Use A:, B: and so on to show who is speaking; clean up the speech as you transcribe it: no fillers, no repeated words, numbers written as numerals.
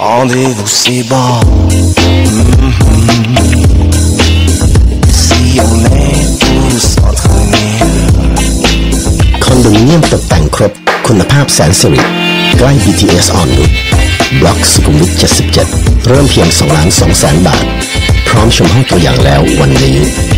A: Rendez-vous c'est bon. Si on est tous entre nous
B: คอนโดมิเนียมตกแต่งครบคุณภาพแสนสิริใกล้ BTS อ่อนนุชบล็อกสุขุมวิท 77 เริ่มเพียง 2,200,000 บาทพร้อมชมห้องตัวอย่างแล้ววันนี้